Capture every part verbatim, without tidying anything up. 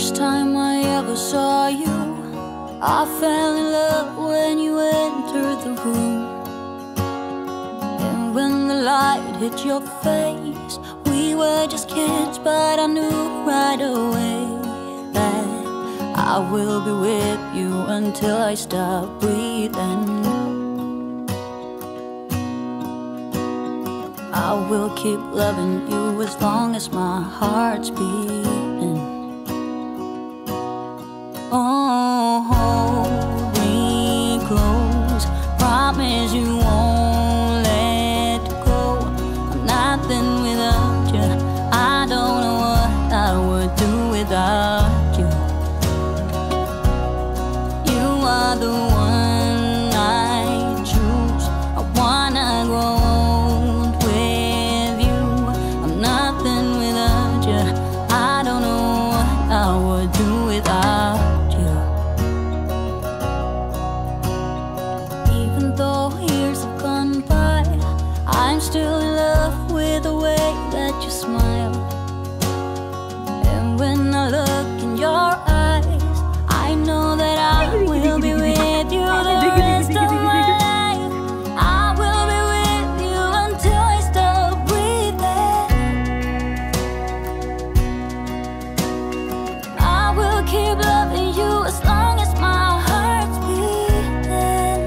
First time I ever saw you, I fell in love when you entered the room. And when the light hit your face, we were just kids, but I knew right away that I will be with you until I stop breathing. I will keep loving you as long as my heart's beating. Oh, hold me close, promise you won't let go. I'm nothing without you, I don't know what I would do without you. You are the one I choose, I wanna grow old with you. I'm nothing without you, I don't know what I would do without you. I'm still in love with the way that you smile. And when I look in your eyes, I know that I will be with you the rest of my life. I will be with you until I stop breathing. I will keep loving you as long as my heart's beating.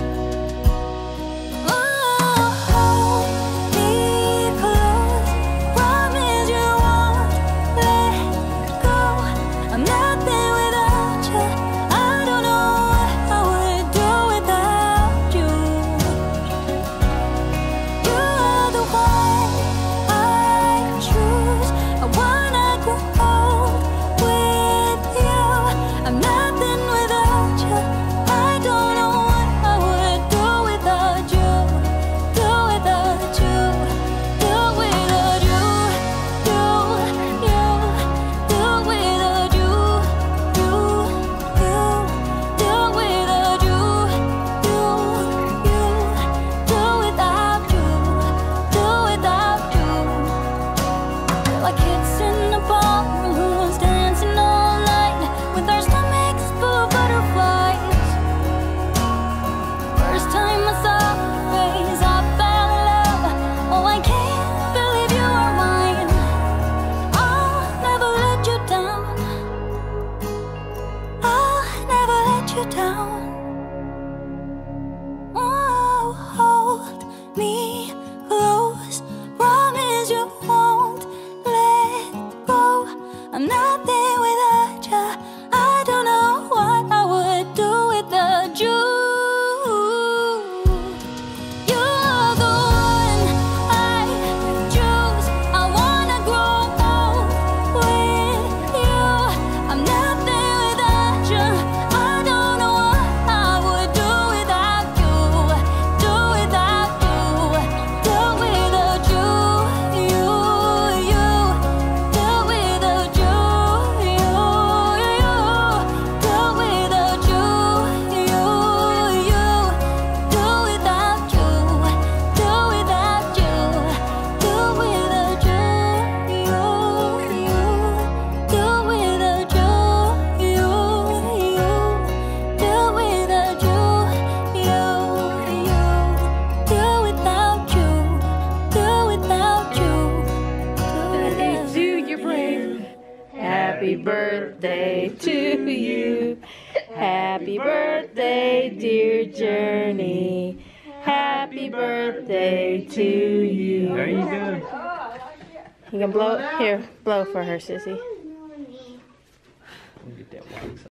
Happy birthday to you. Happy birthday, dear Journey. Happy birthday to you. There you go. You can blow. Here, blow for her, sissy. Get that wax.